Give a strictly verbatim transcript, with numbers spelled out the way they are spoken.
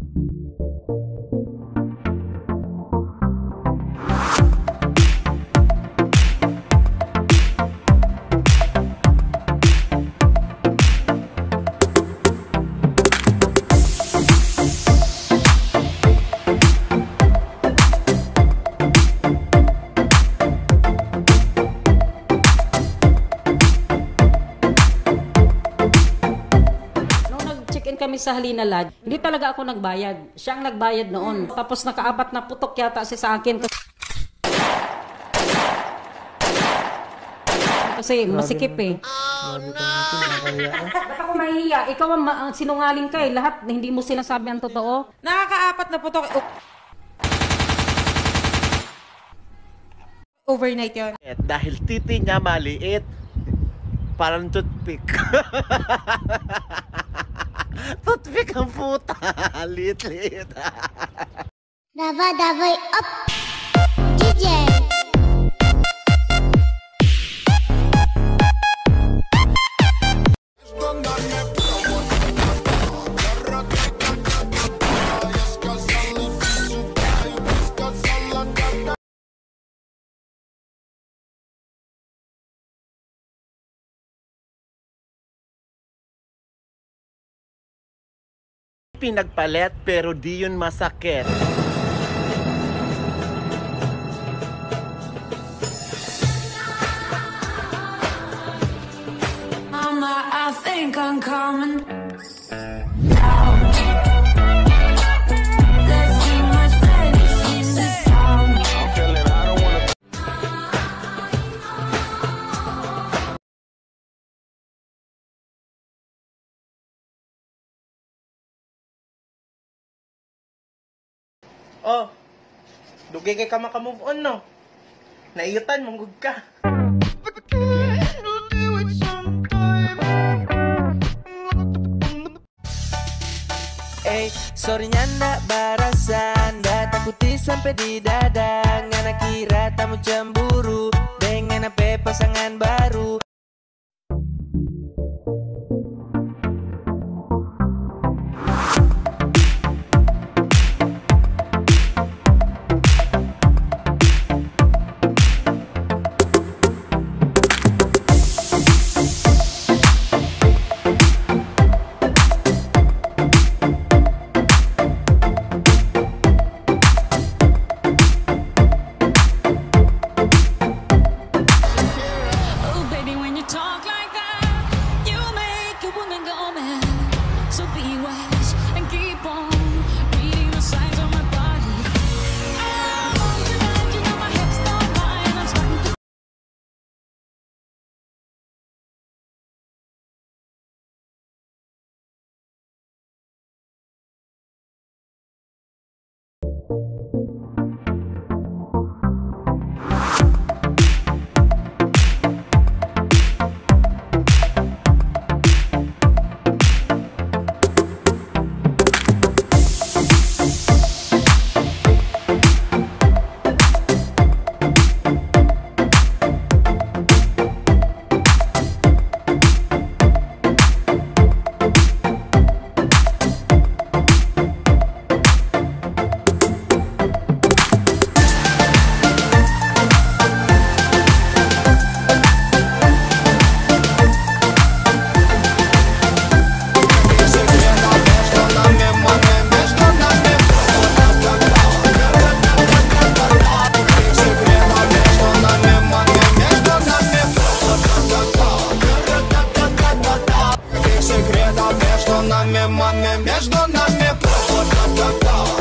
Kami sa Halina Lodge, hindi talaga ako nagbayad. Siya ang nagbayad noon. Tapos nakaapat na putok yata siya sa akin. Kasi masikip eh. Oh, no! Ba't ako mahihiya? Ikaw ang ma- sinungaling ka eh. Lahat hindi mo sinasabi ang totoo. Nakakaapat na putok. Overnight yun. Dahil titi niya maliit, parang toothpick. Toothpick ang puta. Lit-lit. Daba-dabay up! D J! Pinagpalit pero di yun masakit. Mama, I think I'm coming down. There's too much medicine in this town. I'm feeling I don't wanna. Oh, dugay kay ka maka-move on, no? Naiyutan, manggug ka. Eh, sorry nyanda barasan da takuti sampai di dada ngana kira tamu cemburu dengan apa pasangan baru. Между нами, маме, между нами.